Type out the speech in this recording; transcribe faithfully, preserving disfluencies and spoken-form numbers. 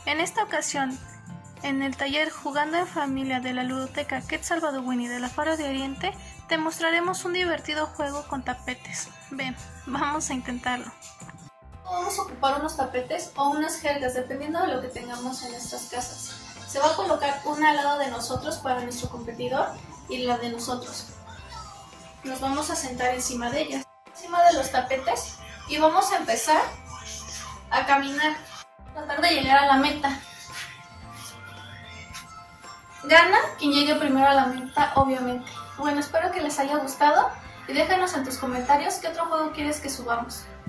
En esta ocasión, en el taller Jugando en Familia de la Ludoteca Quetzal Baduwini de la Faro de Oriente, te mostraremos un divertido juego con tapetes. Ven, vamos a intentarlo. Vamos a ocupar unos tapetes o unas jergas, dependiendo de lo que tengamos en nuestras casas. Se va a colocar una al lado de nosotros para nuestro competidor y la de nosotros. Nos vamos a sentar encima de ellas, encima de los tapetes, y vamos a empezar a caminar, tratar de llegar a la meta. Gana quien llegue primero a la meta, obviamente. Bueno, espero que les haya gustado y déjanos en tus comentarios qué otro juego quieres que subamos.